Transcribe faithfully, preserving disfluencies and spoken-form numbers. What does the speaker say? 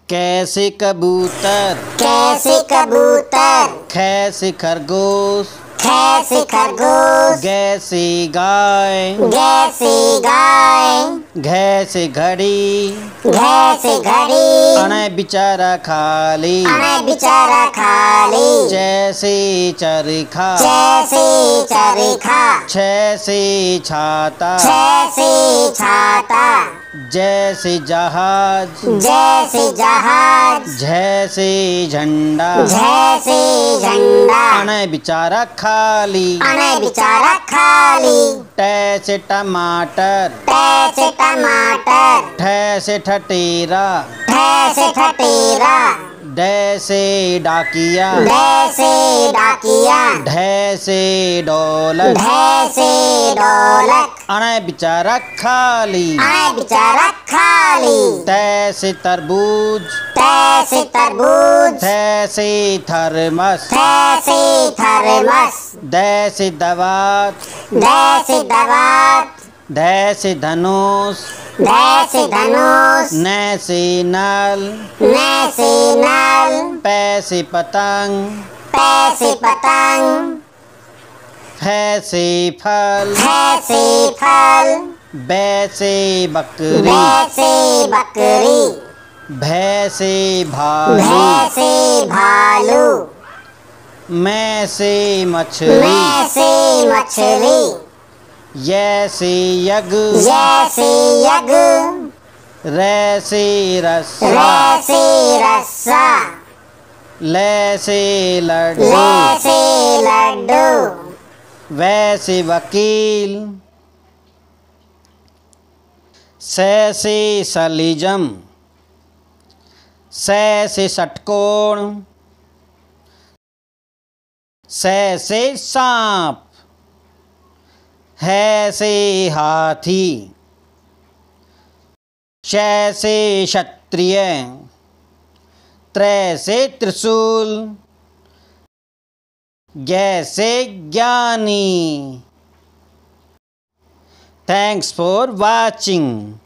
कैसे कबूतर, कैसे कबूतर, खैसे खरगोश, खैसे खरगोश, गैसे गाय, गैसे गाय, घैसे घड़ी, घैसे घड़ी, अणे बिचारा खाली, अणे बिचारा खाली, जैसे चरखा, जैसे चरखा, छैसे छाता, जैसे छाता, जैसे जहाज, जैसे जहाज, जैसे झंडा, जैसे झंडा, अणे बिचारा खाली, अणे बिचारा खाली, टैसे टमाटर, टैसे टमाटर, ठैसे ठटेरा, ठैसे ठटेरा, डैसे डाकिया, ढैसे डाकिया, ढैसे ढोलक, ढैसे ढोलक, अणे बिचारा खाली, अणे बिचारा खाली, तैसे तरबूज, तैसे तरबूज, थैसे थर्मस, तैसे थर्मस, दैसे दवात, दैसे दवात, धैसे धनुष, दैसे धनुष, नैसे नल, नैसे नल, पैसे पतंग, पैसे पतंग, फैसे फल, फैसे फल, बैसे बकरी, वैसे बकरी, भैसे भालू, भैसे भालू, मैसे मछली, मैसे मछली, यैसे यग, जैसे यग, रैसे रस्सा, रैसे रस्सा, लैसे लड्डू, लैसे लड्डू, वैसे वकील, सैसे सलीजम, सैसे षटकोण, सैसे सांप, हैसे हाथी, शैसे क्षत्रिय, त्रैसे त्रिशूल, ज्ञैसे ज्ञानी। Thanks for watching.